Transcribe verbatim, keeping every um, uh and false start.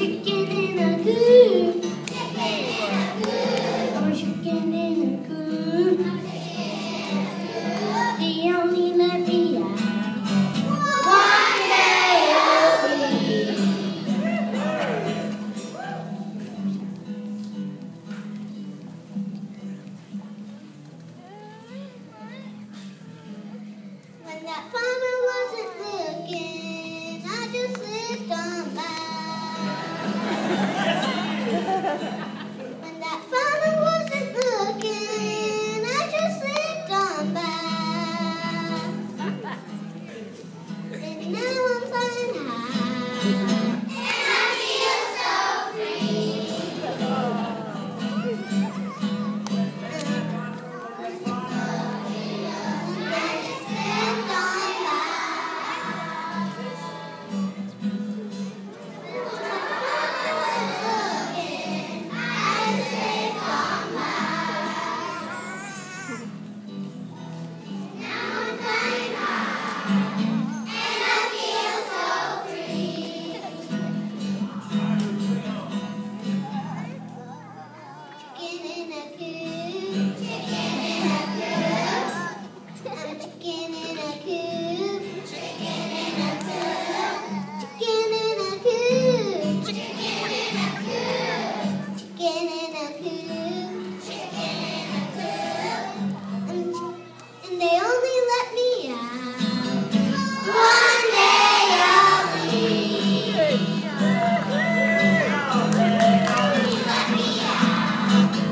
chicken in a coop. I'm a chicken in a coop. They only let me out. One day I'll be. When that farmer wasn't looking, I just slipped on by. When that farmer wasn't looking, I just slipped on by. And now I'm flying high, and I feel so free. I just slipped on by. One day I'll be.